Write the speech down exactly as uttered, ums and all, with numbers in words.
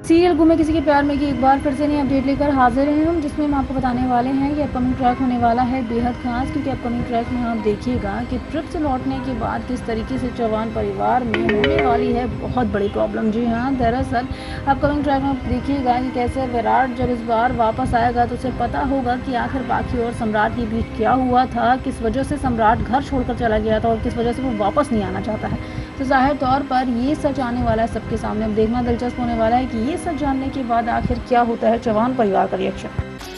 Serial गुमे किसी के प्यार में की एक बार फिर से नई अपडेट लेकर हाजिर हैं हम, जिसमें हम आपको बताने वाले हैं कि अपकमिंग ट्रैक होने वाला है बेहद खास। क्योंकि अपकमिंग ट्रैक में आप देखिएगा कि ट्रिप से लौटने के बाद किस तरीके से चौहान परिवार में होने वाली है बहुत बड़ी प्रॉब्लम। जी हाँ, दरअसल अपकमिंग ट्रैक में आप देखिएगा कि कैसे विराट जब इस बार वापस आएगा तो उसे पता होगा कि आखिर बाकी और सम्राट के बीच क्या हुआ था, किस वजह से सम्राट घर छोड़कर चला गया था और किस वजह से वो वापस नहीं आना चाहता है। तो जाहिर तौर पर ये सच आने वाला है सबके सामने। अब देखना दिलचस्प होने वाला है कि ये सच जानने के बाद आखिर क्या होता है चौहान परिवार का रिएक्शन।